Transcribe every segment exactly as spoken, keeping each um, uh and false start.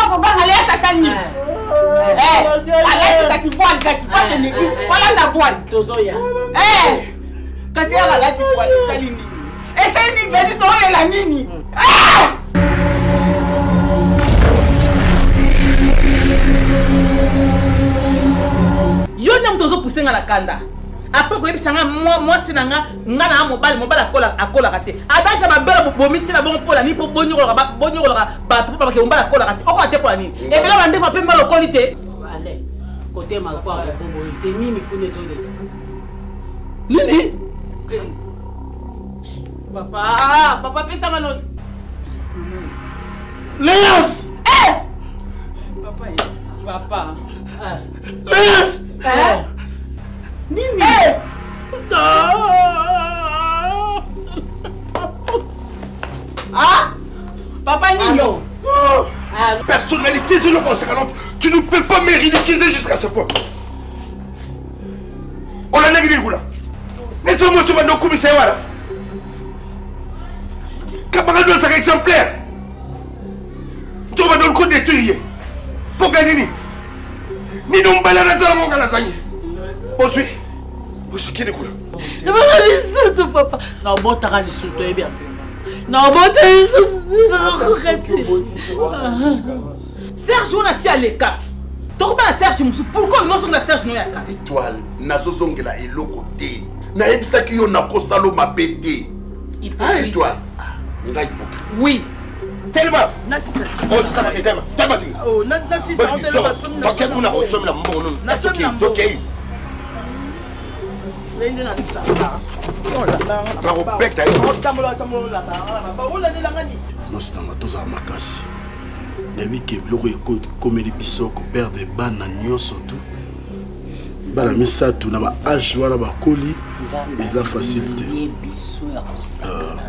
ko ga ale sa sani eh ala ti ti voile ti voile de l'église voilà ta voile tozoya eh kasi ala ti voile sali nini et sali nini so la nini ah yo nem tozo pousser nga la kanda après ko ebisanga moi moi sinanga nga na mobile mobile akola akola kate adasha ba bela bomiti na bon pola ni po bonyoko ba bonyoko ba to ba ke mobile akola kate oko ate pola ni e bela bande fa pemba lo qualité ale côté ma kwa ko bobo te nini kune zo de nini papa papa pesa nga no Léas eh papa papa ah Léas eh nini eh ah papa Nino ah personnalité de conséquente, tu ne peux pas me ridiculiser jusqu'à ce point. On a négligé là. Les hommes se vendent au commissaire voilà. Camarade de sa exemplaire. Tu vas dans le code des tueries. Pour gagner. Ni non balade dans mon canasani. Poursuis. Poursuis qui est là. ne pas la biso papa na bota ka liso to bien na bota liso Serge on a si à l'écart donc ba Serge musu pourquoi non son Serge no ya ka Étoile nazo zongela eloko te na ebisa ki yo na kosalo mabete ah étoile nga hypocrite oui tellement na si ça oh tu sais tellement tellement oh na na si ça on te la somme na quel on a reçu la mbono na soki OK Lende na bisa oh la la ba respecte oh tamola tamola la ba ola de la ngani non c'est dans toza makasi nabi ke bloko ekode komeli biso ko perdre bana nyonso tout bana misato na ba âge wana ba koli eza facilité biso ya kosakana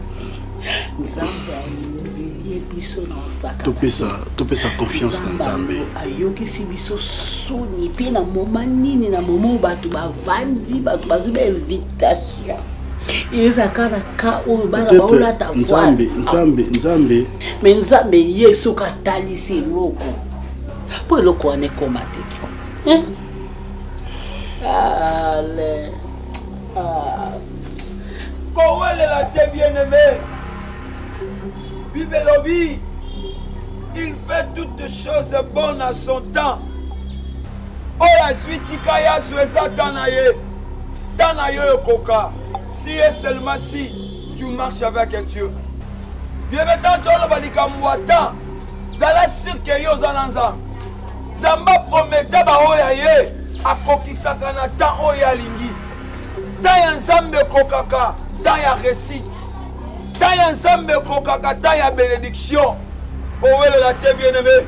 nzambe biso na osaka topesa topesa confiance na nzambe ayokisi biso soni pe na moma nini na momo bato bavandi bato bazuba invitation ezaka na ka oyo bana baolata nzambe nzambe nzambe me nzambe ye soki atalisi eloko mpo eloko wana ekoma te ale kowelela te bien-aimé bibelobi il fait toutes choses bonnes à son temps oyo azwi tika ya azwa eza ta na ye ta na yo ekoka si et seulement si tu marches avec Dieu bien maintenant oloba likambo ata zala sirke yo oza na nzambe nzambe apromete baoyo ya ye akokisaka na temps oyo alingi temps ya nzambe ekokaka temps ya réussite temps ya nzambe ekokaka temps ya bénédiction kowelela te bien-aimé